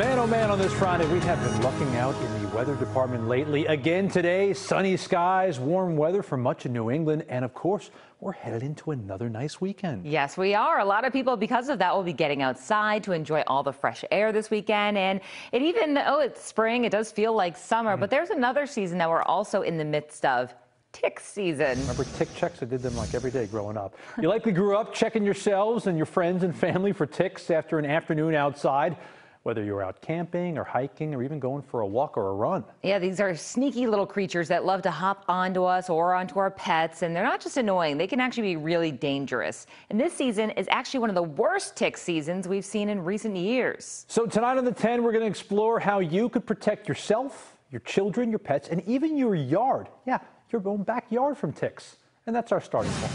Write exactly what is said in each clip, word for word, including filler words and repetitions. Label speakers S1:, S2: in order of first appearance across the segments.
S1: Man, oh man, on this Friday, we have been lucking out in the weather department lately. Again today, sunny skies, warm weather for much of New England, and of course, we're headed into another nice weekend.
S2: Yes, we are. A lot of people, because of that, will be getting outside to enjoy all the fresh air this weekend. And it even, oh, it's spring, it does feel like summer, mm. but there's another season that we're also in the midst of. Tick season.
S1: Remember tick checks? I did them like every day growing up. You likely grew up checking yourselves and your friends and family for ticks after an afternoon outside, whether you're out camping or hiking or even going for a walk or a run.
S2: Yeah, these are sneaky little creatures that love to hop onto us or onto our pets, and they're not just annoying, they can actually be really dangerous. And this season is actually one of the worst tick seasons we've seen in recent years.
S1: So tonight on the ten, we're going to explore how you could protect yourself, your children, your pets, and even your yard. Yeah, your own backyard from ticks. And that's our starting point.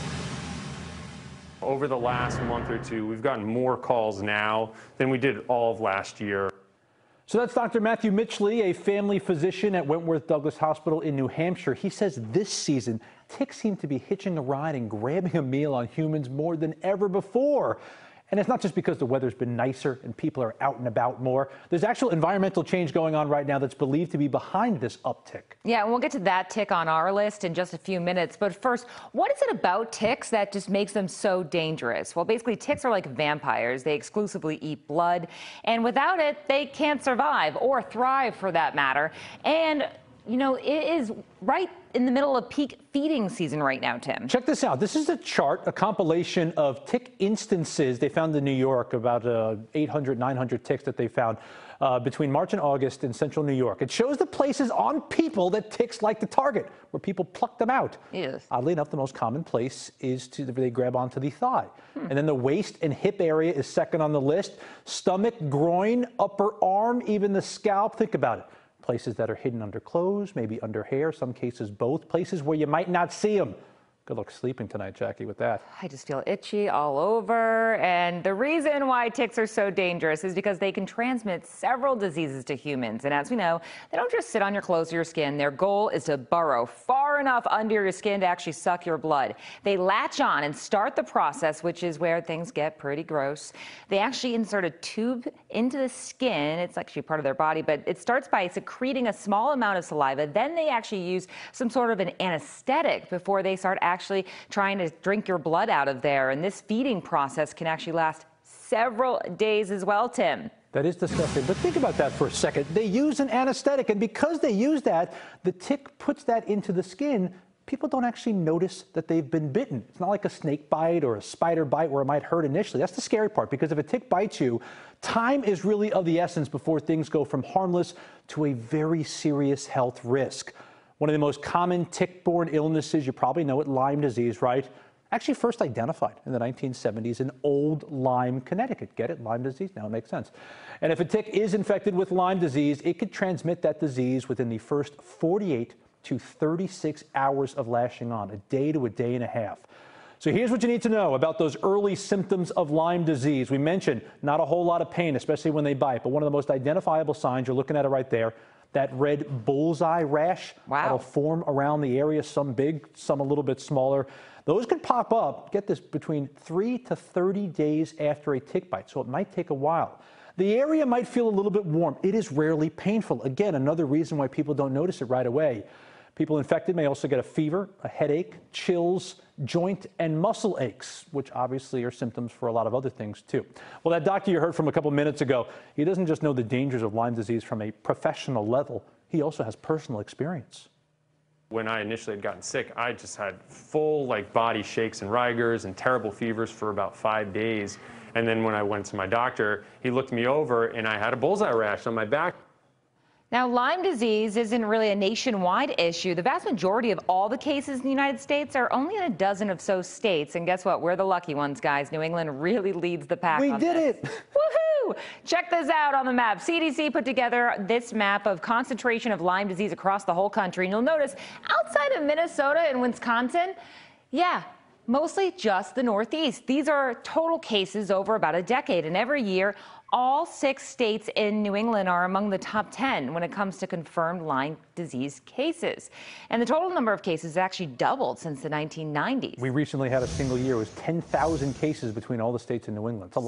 S3: Over the last month or two, we've gotten more calls now than we did all of last year.
S1: So that's Doctor Matthew Mitchley, a family physician at Wentworth Douglas Hospital in New Hampshire. He says this season, ticks seem to be hitching a ride and grabbing a meal on humans more than ever before. And it's not just because the weather's been nicer and people are out and about more. There's actual environmental change going on right now that's believed to be behind this uptick.
S2: Yeah, and we'll get to that tick on our list in just a few minutes. But first, what is it about ticks that just makes them so dangerous? Well, basically, ticks are like vampires. They exclusively eat blood. And without it, they can't survive or thrive for that matter. And you know, it is right in the middle of peak feeding season right now, Tim.
S1: Check this out. This is a chart, a compilation of tick instances they found in New York, about uh, eight hundred, nine hundred ticks that they found uh, between March and August in central New York. It shows the places on people that ticks like to target, where people pluck them out.
S2: Yes.
S1: Oddly enough, the most common place is to they grab onto the thigh. Hmm. And then the waist and hip area is second on the list. Stomach, groin, upper arm, even the scalp. Think about it. Places that are hidden under clothes, maybe under hair, some cases both. Places where you might not see them. Good luck sleeping tonight, Jackie, with that.
S2: I just feel itchy all over. And the reason why ticks are so dangerous is because they can transmit several diseases to humans. And as we know, they don't just sit on your clothes or your skin. Their goal is to burrow far enough under your skin to actually suck your blood. They latch on and start the process, which is where things get pretty gross. They actually insert a tube into the skin. It's actually part of their body, but it starts by secreting a small amount of saliva. Then they actually use some sort of an anesthetic before they start actually actually trying to drink your blood out of there. And this feeding process can actually last several days as well, Tim.
S1: That is disgusting. But think about that for a second. They use an anesthetic, and because they use that, the tick puts that into the skin. People don't actually notice that they've been bitten. It's not like a snake bite or a spider bite where it might hurt initially. That's the scary part, because if a tick bites you, time is really of the essence before things go from harmless to a very serious health risk. One of the most common tick-borne illnesses, you probably know it, Lyme disease, right? Actually first identified in the nineteen seventies in Old Lyme, Connecticut. Get it? Lyme disease? Now it makes sense. And if a tick is infected with Lyme disease, it could transmit that disease within the first forty-eight to thirty-six hours of lashing on, a day to a day and a half. So here's what you need to know about those early symptoms of Lyme disease. We mentioned not a whole lot of pain, especially when they bite, but one of the most identifiable signs, you're looking at it right there, that red bullseye rash.
S2: Wow.
S1: That'll form around the area, some big, some a little bit smaller. Those can pop up, get this, between three to thirty days after a tick bite, so it might take a while. The area might feel a little bit warm. It is rarely painful. Again, another reason why people don't notice it right away. People infected may also get a fever, a headache, chills, joint and muscle aches, which obviously are symptoms for a lot of other things too. Well, that doctor you heard from a couple minutes ago, he doesn't just know the dangers of Lyme disease from a professional level, he also has personal experience.
S3: When I initially had gotten sick, I just had full like body shakes and rigors and terrible fevers for about five days. And then when I went to my doctor, he looked me over and I had a bullseye rash on my back.
S2: Now, Lyme disease isn't really a nationwide issue. The vast majority of all the cases in the United States are only in a dozen of so states. And guess what? We're the lucky ones, guys. New England really leads the pack.
S1: We
S2: on
S1: did
S2: this.
S1: it.
S2: Woohoo! Check this out on the map. C D C put together this map of concentration of Lyme disease across the whole country. And you'll notice outside of Minnesota and Wisconsin, yeah, mostly just the Northeast. These are total cases over about a decade. And every year, all six states in New England are among the top ten when it comes to confirmed Lyme disease cases. And the total number of cases actually doubled since the nineteen nineties.
S1: We recently had a single year. It was ten thousand cases between all the states in New England. It's a lot.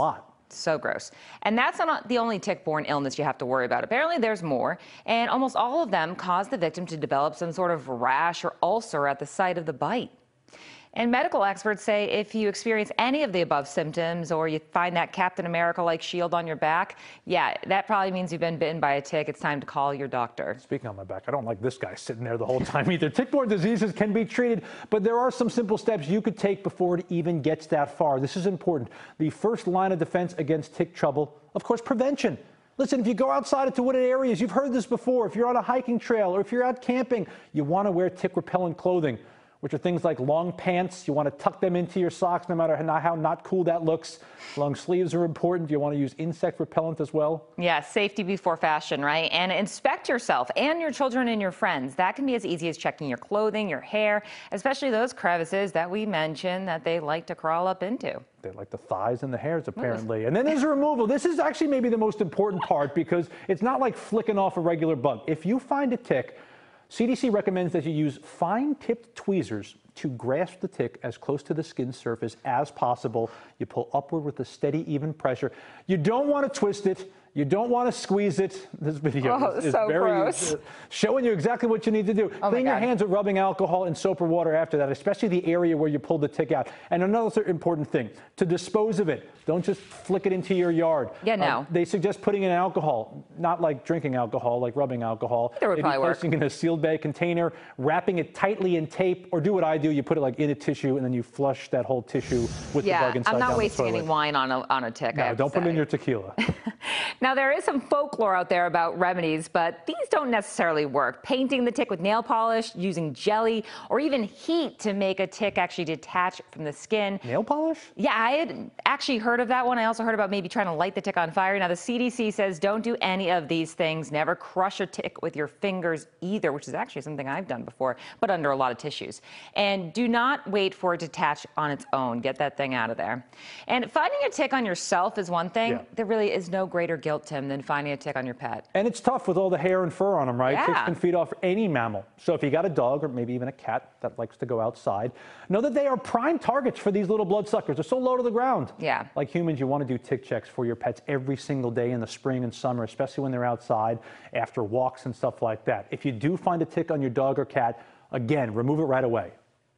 S2: So gross. And that's not the only tick-borne illness you have to worry about. Apparently there's more, and almost all of them cause the victim to develop some sort of rash or ulcer at the site of the bite. And medical experts say if you experience any of the above symptoms or you find that Captain America-like shield on your back, yeah, that probably means you've been bitten by a tick. It's time to call your doctor.
S1: Speaking on my back, I don't like this guy sitting there the whole time either. Tick-borne diseases can be treated, but there are some simple steps you could take before it even gets that far. This is important. The first line of defense against tick trouble, of course, prevention. Listen, if you go outside into wooded areas, you've heard this before. If you're on a hiking trail or if you're out camping, you want to wear tick-repellent clothing, which are things like long pants. You want to tuck them into your socks no matter how, how not cool that looks. Long sleeves are important. You want to use insect repellent as well.
S2: Yeah, safety before fashion, right? And inspect yourself and your children and your friends. That can be as easy as checking your clothing, your hair, especially those crevices that we mentioned that they like to crawl up into.
S1: They like the thighs and the hairs, apparently. And then there's removal. This is actually maybe the most important part because it's not like flicking off a regular bug. If you find a tick, C D C recommends that you use fine-tipped tweezers to grasp the tick as close to the skin surface as possible. You pull upward with a steady, even pressure. You don't want to twist it. You don't want to squeeze it. This video
S2: oh,
S1: is, is
S2: so
S1: very
S2: gross.
S1: Uh, showing you exactly what you need to do.
S2: Oh
S1: Clean your hands with rubbing alcohol and soap or water after that, especially the area where you pulled the tick out. And another important thing, to dispose of it, don't just flick it into your yard.
S2: Yeah, no.
S1: Uh, they suggest putting in alcohol, not like drinking alcohol, like rubbing alcohol.
S2: That would
S1: Maybe
S2: probably work.
S1: placing it in a sealed bag container, wrapping it tightly in tape, or do what I do, you put it like in a tissue and then you flush that whole tissue with
S2: yeah,
S1: the bug inside
S2: I'm
S1: down
S2: not
S1: the
S2: wasting any
S1: toilet.
S2: wine on a, on a tick. I
S1: No,
S2: have
S1: don't
S2: to
S1: put it in
S2: say.
S1: your tequila.
S2: Now, there is some folklore out there about remedies, but these don't necessarily work. Painting the tick with nail polish, using jelly, or even heat to make a tick actually detach from the skin.
S1: Nail polish?
S2: Yeah, I had actually heard of that one. I also heard about maybe trying to light the tick on fire. Now, the C D C says don't do any of these things. Never crush a tick with your fingers either, which is actually something I've done before, but under a lot of tissues. And do not wait for it to detach on its own. Get that thing out of there. And finding a tick on yourself is one thing.
S1: Yeah.
S2: There really is no greater guilt, Tim, than finding a tick on your pet.
S1: And it's tough with all the hair and fur on them, right?
S2: Yeah.
S1: Ticks can feed off any mammal. So if you got a dog or maybe even a cat that likes to go outside, know that they are prime targets for these little bloodsuckers. They're so low to the ground.
S2: Yeah.
S1: Like humans, you want to do tick checks for your pets every single day in the spring and summer, especially when they're outside after walks and stuff like that. If you do find a tick on your dog or cat, again, remove it right away.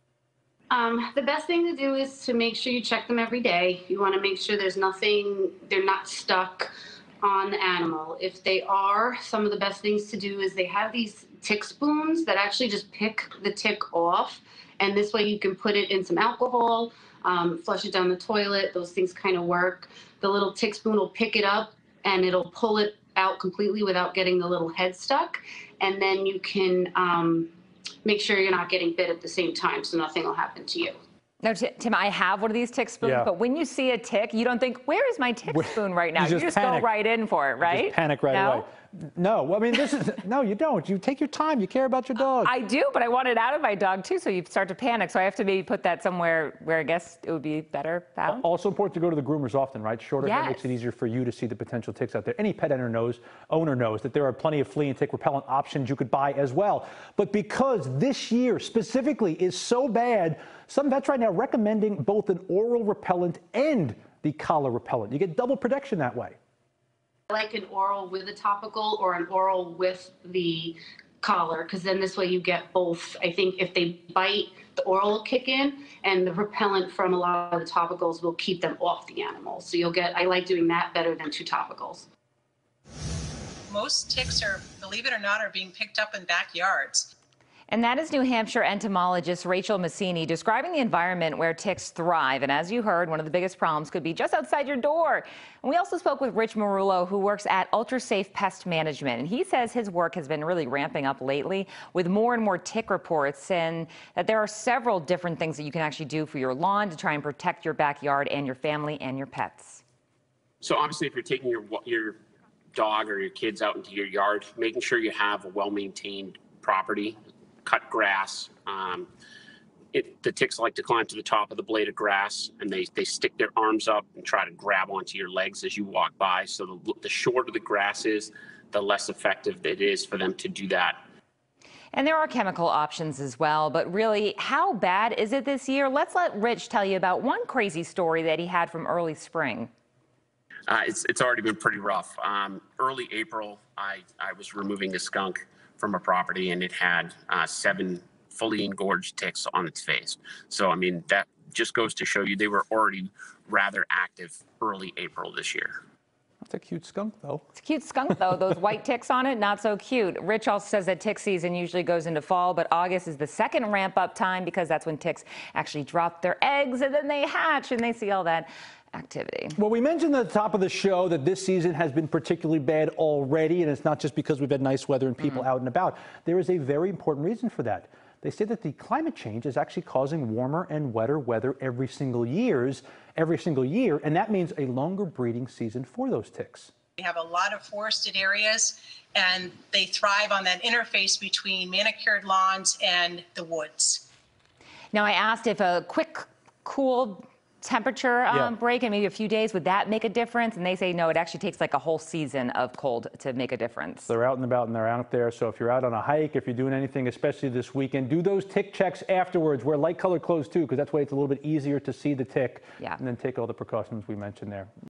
S4: Um, the best thing to do is to make sure you check them every day. You want to make sure there's nothing, they're not stuck on the animal. If they are, some of the best things to do is they have these tick spoons that actually just pick the tick off. And this way you can put it in some alcohol, um, flush it down the toilet. Those things kind of work. The little tick spoon will pick it up and it'll pull it out completely without getting the little head stuck. And then you can um, make sure you're not getting bit at the same time so nothing will happen to you.
S2: No, Tim, I have one of these tick spoons,
S1: Yeah.
S2: but when you see a tick, you don't think, where is my tick spoon right now?
S1: You
S2: You
S1: just
S2: just,
S1: panic.
S2: go right in for it, right?
S1: Just panic right
S2: No?
S1: away. No, I mean, this is, no, you don't. You take your time. You care about your dog.
S2: I do, but I want it out of my dog too, so you start to panic. So I have to maybe put that somewhere where I guess it would be better found.
S1: Also important to go to the groomers often, right? Shorter hair makes
S2: Yes.
S1: it easier for you to see the potential ticks out there. Any pet owner knows, owner knows that there are plenty of flea and tick repellent options you could buy as well. But because this year specifically is so bad, some vets right now are recommending both an oral repellent and the collar repellent. You get double protection that way.
S4: I like an oral with a topical or an oral with the collar, because then this way you get both. I think if they bite, the oral will kick in, and the repellent from a lot of the topicals will keep them off the animal. So you'll get, I like doing that better than two topicals.
S5: Most ticks are, believe it or not, are being picked up in backyards.
S2: And that is New Hampshire entomologist Rachel Massini describing the environment where ticks thrive. And as you heard, one of the biggest problems could be just outside your door. And we also spoke with Rich Marullo, who works at UltraSafe Pest Management. And he says his work has been really ramping up lately with more and more tick reports, and that there are several different things that you can actually do for your lawn to try and protect your backyard and your family and your pets.
S6: So obviously, if you're taking your your dog or your kids out into your yard, making sure you have a well-maintained property, cut grass. Um, it, the ticks like to climb to the top of the blade of grass, and they, they stick their arms up and try to grab onto your legs as you walk by. So the, the shorter the grass is, the less effective it is for them to do that.
S2: And there are chemical options as well, but really, how bad is it this year? Let's let Rich tell you about one crazy story that he had from early spring.
S6: Uh, it's it's already been pretty rough. Um, early April, I, I was removing a skunk from a property, and it had uh, seven fully engorged ticks on its face. So, I mean, that just goes to show you they were already rather active early April this year.
S1: That's a cute skunk, though.
S2: It's a cute skunk, though. Those white ticks on it, not so cute. Rich also says that tick season usually goes into fall, but August is the second ramp-up time because that's when ticks actually drop their eggs and then they hatch and they see all that activity.
S1: Well, we mentioned at the top of the show that this season has been particularly bad already, and it's not just because we've had nice weather and people mm-hmm. out and about. There is a very important reason for that. They say that the climate change is actually causing warmer and wetter weather every single years, every single year, and that means a longer breeding season for those ticks.
S5: We have a lot of forested areas, and they thrive on that interface between manicured lawns and the woods.
S2: Now, I asked if a quick, cool temperature um,
S1: yeah.
S2: break in maybe a few days, would that make a difference? And they say, no, it actually takes like a whole season of cold to make a difference.
S1: They're out and about and they're out there. So if you're out on a hike, if you're doing anything, especially this weekend, do those tick checks afterwards. Wear light colored clothes too, because that's why it's a little bit easier to see the tick.
S2: Yeah.
S1: And then take all the precautions we mentioned there.